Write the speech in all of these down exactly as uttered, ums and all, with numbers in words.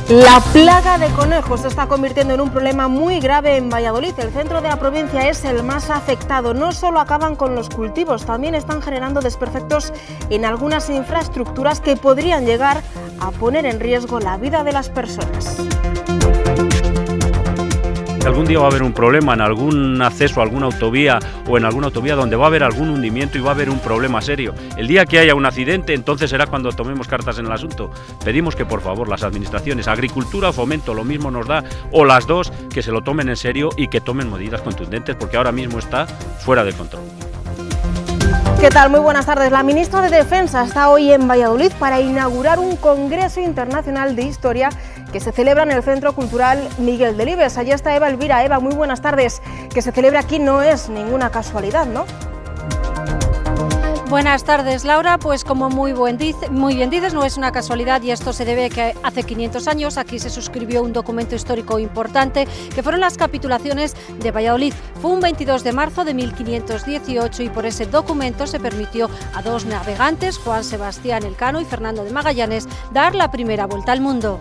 La plaga de conejos se está convirtiendo en un problema muy grave en Valladolid. El centro de la provincia es el más afectado. No solo acaban con los cultivos, también están generando desperfectos en algunas infraestructuras que podrían llegar a poner en riesgo la vida de las personas. Algún día va a haber un problema en algún acceso a alguna autovía o en alguna autovía donde va a haber algún hundimiento y va a haber un problema serio. El día que haya un accidente, entonces será cuando tomemos cartas en el asunto. Pedimos que por favor las administraciones, Agricultura o Fomento, lo mismo nos da, o las dos, que se lo tomen en serio y que tomen medidas contundentes, porque ahora mismo está fuera de control. ¿Qué tal? Muy buenas tardes. La ministra de Defensa está hoy en Valladolid para inaugurar un Congreso Internacional de Historia que se celebra en el Centro Cultural Miguel Delibes. Allí está Eva Elvira. Eva, muy buenas tardes. Que se celebre aquí no es ninguna casualidad, ¿no? Buenas tardes, Laura. Pues como muy, buen dice, muy bien dices, no es una casualidad y esto se debe a que hace quinientos años aquí se suscribió un documento histórico importante que fueron las capitulaciones de Valladolid. Fue un veintidós de marzo de mil quinientos dieciocho y por ese documento se permitió a dos navegantes, Juan Sebastián Elcano y Fernando de Magallanes, dar la primera vuelta al mundo.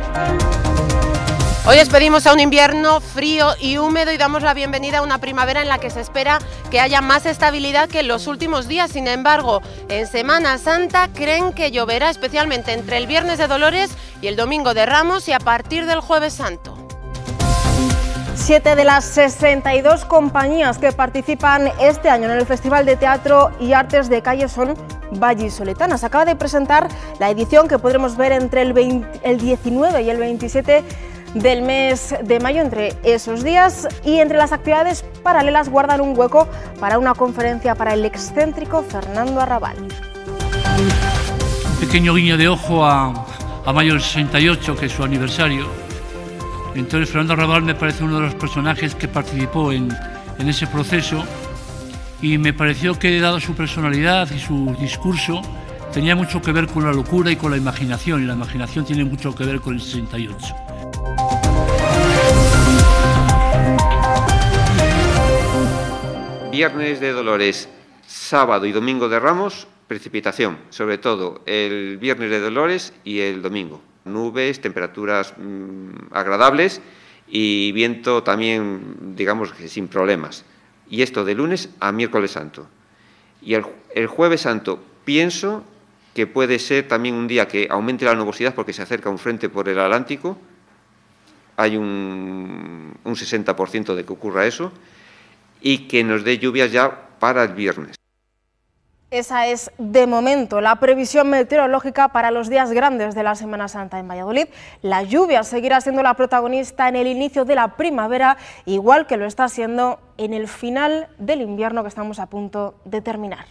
Hoy despedimos a un invierno frío y húmedo y damos la bienvenida a una primavera en la que se espera que haya más estabilidad que en los últimos días. Sin embargo, en Semana Santa creen que lloverá, especialmente entre el Viernes de Dolores y el Domingo de Ramos y a partir del Jueves Santo. Siete de las sesenta y dos compañías que participan este año en el Festival de Teatro y Artes de Calle son vallisoletanas. Acaba de presentar la edición que podremos ver entre el, veinte, el diecinueve y el veintisiete del mes de mayo. Entre esos días y entre las actividades paralelas guardan un hueco para una conferencia para el excéntrico Fernando Arrabal. Un pequeño guiño de ojo a, a mayo del sesenta y ocho, que es su aniversario. Entonces Fernando Arrabal me parece uno de los personajes que participó en, en ese proceso y me pareció que, dado su personalidad y su discurso, tenía mucho que ver con la locura y con la imaginación, y la imaginación tiene mucho que ver con el sesenta y ocho. Viernes de Dolores, sábado y domingo de Ramos, precipitación, sobre todo el Viernes de Dolores y el domingo. Nubes, temperaturas mmm, agradables y viento también, digamos, que sin problemas. Y esto de lunes a miércoles santo. Y el, el Jueves Santo pienso que puede ser también un día que aumente la nubosidad porque se acerca un frente por el Atlántico. Hay un, un sesenta por ciento de que ocurra eso y que nos dé lluvias ya para el viernes. Esa es, de momento, la previsión meteorológica para los días grandes de la Semana Santa en Valladolid. La lluvia seguirá siendo la protagonista en el inicio de la primavera, igual que lo está siendo en el final del invierno que estamos a punto de terminar.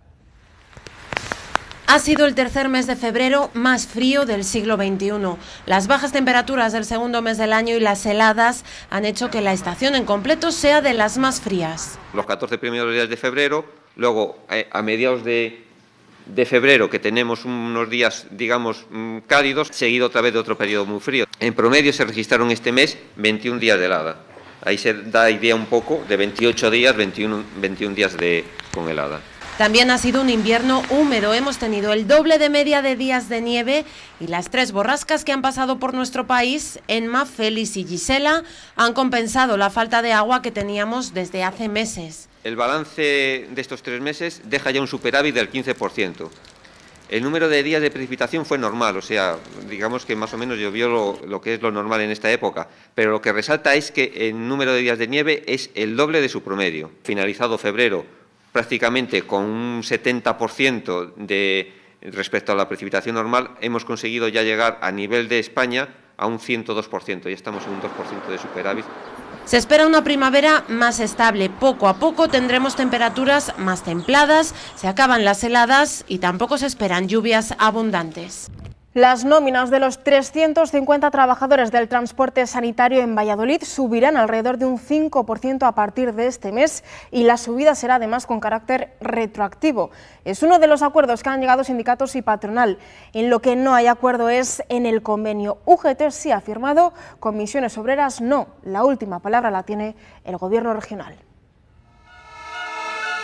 Ha sido el tercer mes de febrero más frío del siglo veintiuno. Las bajas temperaturas del segundo mes del año y las heladas han hecho que la estación en completo sea de las más frías. Los catorce primeros días de febrero, luego a mediados de, de febrero, que tenemos unos días, digamos, cálidos, seguido otra vez de otro periodo muy frío. En promedio se registraron este mes veintiún días de helada. Ahí se da idea un poco de veintiocho días, veintiuno, veintiún días de, con helada. También ha sido un invierno húmedo. Hemos tenido el doble de media de días de nieve y las tres borrascas que han pasado por nuestro país, Enma, Félix y Gisela, han compensado la falta de agua que teníamos desde hace meses. El balance de estos tres meses deja ya un superávit del quince por ciento. El número de días de precipitación fue normal, o sea, digamos que más o menos llovió lo, lo que es lo normal en esta época, pero lo que resalta es que el número de días de nieve es el doble de su promedio. Finalizado febrero, prácticamente con un setenta por ciento de, respecto a la precipitación normal, hemos conseguido ya llegar a nivel de España a un ciento dos por ciento, ya estamos en un dos por ciento de superávit. Se espera una primavera más estable. Poco a poco tendremos temperaturas más templadas, se acaban las heladas y tampoco se esperan lluvias abundantes. Las nóminas de los trescientos cincuenta trabajadores del transporte sanitario en Valladolid subirán alrededor de un cinco por ciento a partir de este mes y la subida será además con carácter retroactivo. Es uno de los acuerdos que han llegado sindicatos y patronal. En lo que no hay acuerdo es en el convenio. U G T sí ha firmado, Comisiones Obreras no. La última palabra la tiene el Gobierno regional.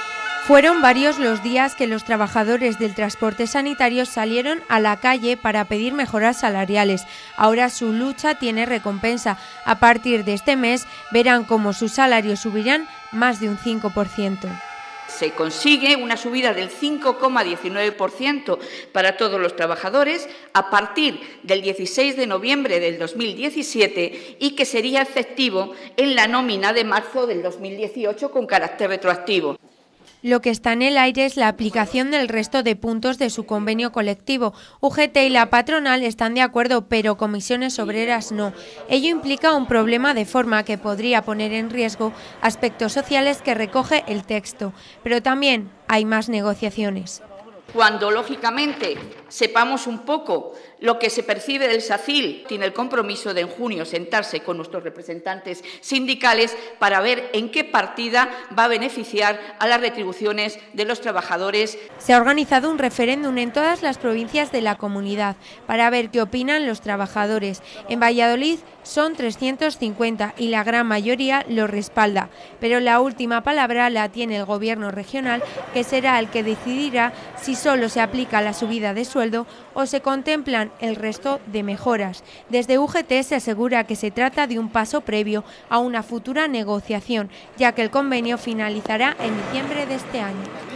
Fueron varios los días que los trabajadores del transporte sanitario salieron a la calle para pedir mejoras salariales. Ahora su lucha tiene recompensa. A partir de este mes verán cómo sus salarios subirán más de un cinco por ciento. Se consigue una subida del cinco coma diecinueve por ciento para todos los trabajadores a partir del dieciséis de noviembre del dos mil diecisiete y que sería efectivo en la nómina de marzo del dos mil dieciocho con carácter retroactivo. Lo que está en el aire es la aplicación del resto de puntos de su convenio colectivo. U G T y la patronal están de acuerdo, pero comisiones obreras no. Ello implica un problema de forma que podría poner en riesgo aspectos sociales que recoge el texto. Pero también hay más negociaciones. Cuando, lógicamente, sepamos un poco lo que se percibe del SACIL, tiene el compromiso de en junio sentarse con nuestros representantes sindicales para ver en qué partida va a beneficiar a las retribuciones de los trabajadores. Se ha organizado un referéndum en todas las provincias de la comunidad para ver qué opinan los trabajadores. En Valladolid son trescientos cincuenta y la gran mayoría lo respalda, pero la última palabra la tiene el Gobierno regional, que será el que decidirá si solo se aplica la subida de sueldo o se contemplan el resto de mejoras. Desde U G T se asegura que se trata de un paso previo a una futura negociación, ya que el convenio finalizará en diciembre de este año.